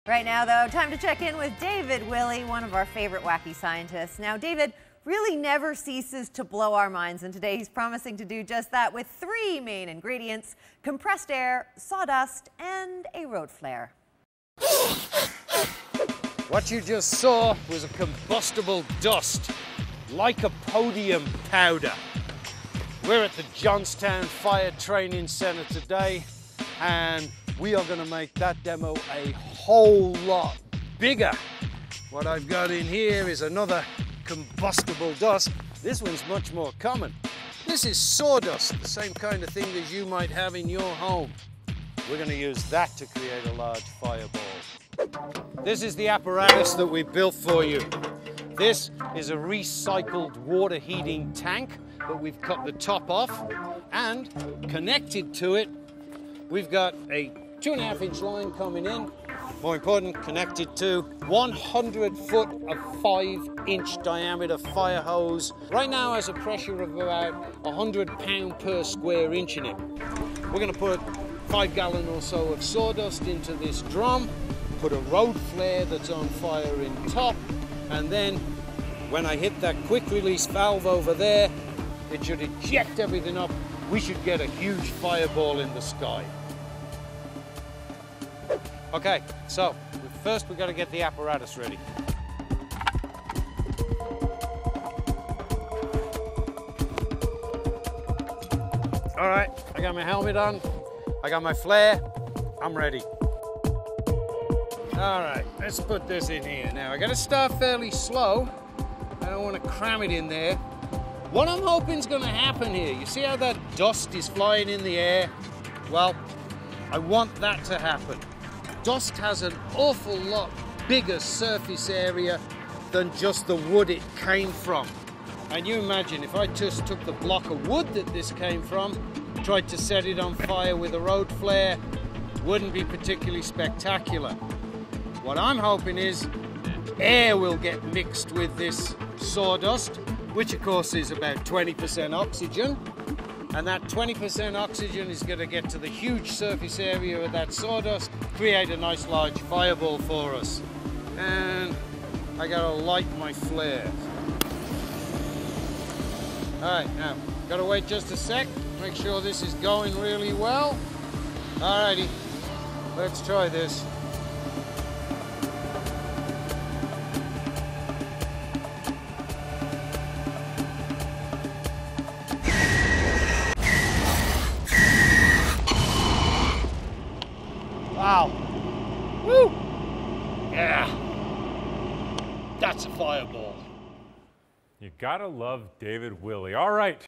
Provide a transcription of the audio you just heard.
Right now, though, time to check in with David Willey, one of our favorite wacky scientists. Now, David really never ceases to blow our minds, and today he's promising to do just that with three main ingredients: compressed air, sawdust, and a road flare. What you just saw was a combustible dust, like a podium powder. We're at the Johnstown Fire Training Center today, and we are going to make that demo a whole lot bigger. What I've got in here is another combustible dust. This one's much more common. This is sawdust, the same kind of thing as you might have in your home. We're going to use that to create a large fireball. This is the apparatus that we built for you. This is a recycled water heating tank that we've cut the top off, and connected to it we've got a 2.5-inch line coming in. More important, connected to 100 foot of 5-inch diameter fire hose. Right now has a pressure of about 100 pounds per square inch in it. We're going to put 5 gallon or so of sawdust into this drum, put a road flare that's on fire in top, and then when I hit that quick release valve over there, it should eject everything up. We should get a huge fireball in the sky. Okay, so first we've got to get the apparatus ready. All right, I got my helmet on, I got my flare, I'm ready. All right, let's put this in here. Now, I got to start fairly slow. I don't want to cram it in there. What I'm hoping is going to happen here, you see how that dust is flying in the air? Well, I want that to happen. Dust has an awful lot bigger surface area than just the wood it came from. And you imagine if I just took the block of wood that this came from, tried to set it on fire with a road flare, wouldn't be particularly spectacular. What I'm hoping is air will get mixed with this sawdust, which of course is about 20% oxygen. And that 20% oxygen is going to get to the huge surface area of that sawdust, create a nice large fireball for us. And I gotta light my flare. All right, now, gotta wait just a sec, make sure this is going really well. Alrighty, let's try this. Wow. Woo! Yeah. That's a fireball. You gotta love David Willey. All right.